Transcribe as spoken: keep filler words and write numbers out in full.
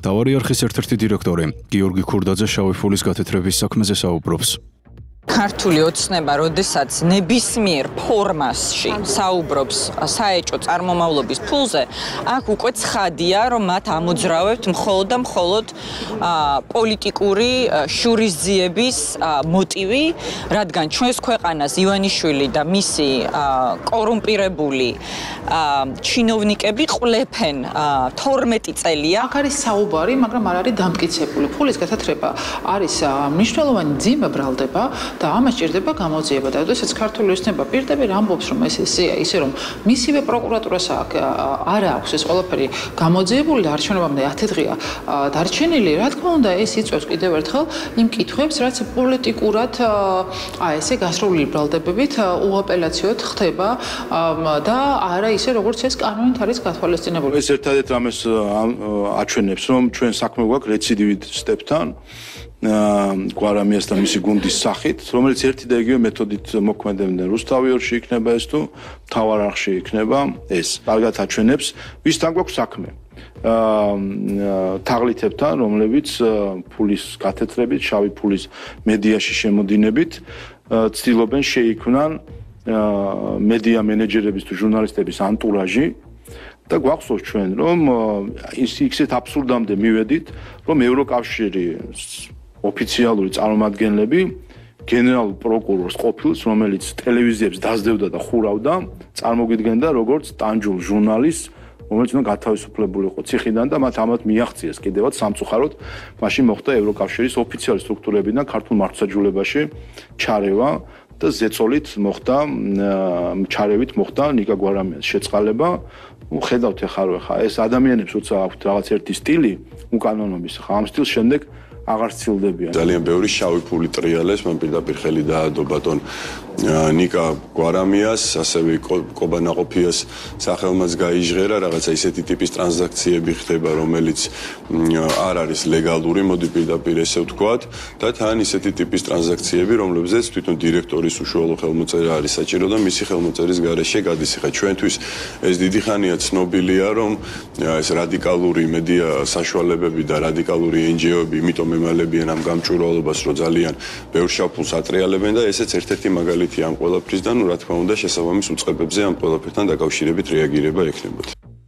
მთავარი არხის ერთ-ერთი დირექტორი გიორგი ქურდაძე შავი ფულის გათეთრების საქმეზე საუბრობს. ქართული ოცნება, როდესაც ნებისმიერ ფორმაში საუბრობს საეჭვო წარმომავლობის ფულზე, აქ უკვე ცხადია, რომ მათ ამოძრავებთ მხოლოდ და მხოლოდ პოლიტიკური შურისძიების მოტივი, რადგან ჩვენს ქვეყანას ივანიშვილი და მისი კორუმპირებული ჩინოვნიკები ყვლეფენ თორმეტი წელია. აქ არის საუბარი, მაგრამ არ არის დამტკიცებული. ფულის გათათრება არის მნიშვნელოვანი ძიმა ბრალდება და ამას ჭირდება გამოძიება და როდესაც ქართული ოცნება პირდაპირ ამბობს რომ ეს ესეა, ისე რომ მისივე პროკურატურას არ აქვს ეს ყველაფერი გამოძიებული და არჩევნებამდე ათი დღეა დარჩენილი, რა თქმა უნდა ეს იწვევს კიდევ ერთხელ იმ კითხვებს, რაც პოლიტიკურად აი ესე გასროლილი ბრალდებებით უაპელაციოდ ხდება და არა ისე როგორც ეს კანონით არის გათვალისწინებული. ეს ერთადერთ რამეს აჩვენებს რომ ჩვენ საქმე გვაქვს რეციდივისტებთან გვარამიას და მისი გუნდის სახით, რომელიც ერთი და იგივე მეთოდით მოქმედებდნენ რუსთავიორში იქნება ეს თუ მთავარ არხში იქნება ეს. კარგად აჩვენებს ვისთან გვაქვს საქმე. თაღლითებთან, რომლებიც ფულის გათეთრებით, შავი ფულის მედიაში შემოდინებით ცდილობენ შეიქმნან მედია მენეჯერების თუ ჟურნალისტების ანტურაჟი და გვახსოვს ჩვენ რომ ისეთ აბსურდამდე მივედით, რომ ევროკავშირი ოფიციალური წარმომადგენლები გენერალურ პროკურორს ყოფილს, რომელიც ტელევიზიებს დაძდევდა და ხურავდა, წარმოგვიდგენდა როგორც ტანჯულ ჟურნალისტს, რომელიც უნდა გათავისუფლებული იყო ციხიდან და მათ ამათ მიაღწიეს კიდევაც სამწუხაროდ, მაშინ მოხდა ევროკავშირის ოფიციალური სტრუქტურებიდან ქართულ მართლმსაჯულებაში ჩარევა და ზეწოლით მოხდა ჩარევით მოხდა ნიკა გვარამიას შეწყალება. ხედავთ ახლა რომ ხა ეს ადამიანებს როცა აქვთ რაღაც ერთი სტილი უკანონობის, ხა ამ სტილს შემდეგ აღარ ცილდებიან. ძალიან ბევრი შავი ფული ტრიალეს, მან პირდაპირ ხელი დაადო ბატონ ნიკა გვარამიას, ასევე კობანაყოფიას სახელმაც გაიჟღერა, რაღაცა ისეთი ტიპის ტრანზაქციები ხდება, რომელიც არ არის ლეგალური, მოდი პირდაპირ ესე ვთქვათ, და თან ისეთი ტიპის ტრანზაქციები, რომლებზეც თვითონ დირექტორის უშუალო ხელმოწერა არის საჭირო და მისი ხელმოწერის გარეშე გადის. ხა ჩვენთვის ეს დიდი ხანია ცნობილია, რომ ეს რადიკალური მედია საშუალებები და რადიკალური ენჯიოები იმიტომ ემალებიან ამ გამჭვირვალობას, რომ ძალიან ბევრ შავ ფულს ატრიალებენ და ესეც ერთ-ერთი მაგალითია ამ ყველაფრის და ნუ რა თქმა უნდა შესაბამის უწყებებზე ამ ყველაფერთან დაკავშირებით რეაგირება ექნებოდა.